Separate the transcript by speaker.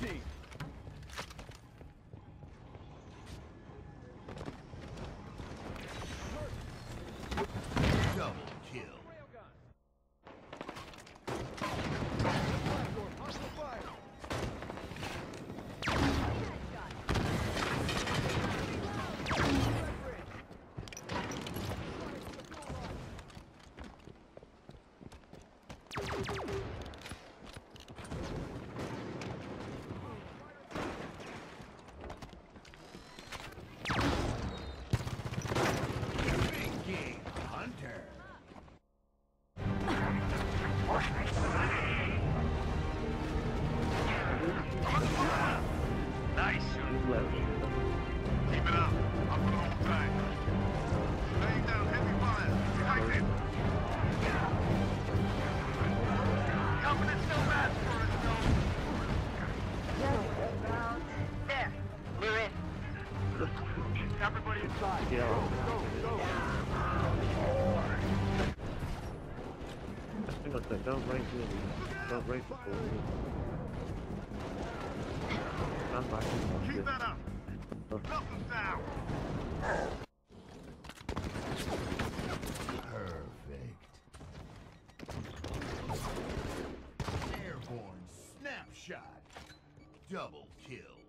Speaker 1: team.
Speaker 2: Double kill.
Speaker 1: Platform, hostile fire.
Speaker 2: Big game hunter.
Speaker 3: Nice.
Speaker 4: He's left.
Speaker 3: Keep it up. Up for the whole time. Laying down heavy fire. Behind him. Coming so bad for us, though. There. We're in. Everybody inside.
Speaker 4: Yeah. I think I said, don't race really. Don't race the ball. Stand back and watch
Speaker 3: Keep
Speaker 4: it.
Speaker 3: that up. Knock them down.
Speaker 2: Perfect. Airborne snapshot. Double kill.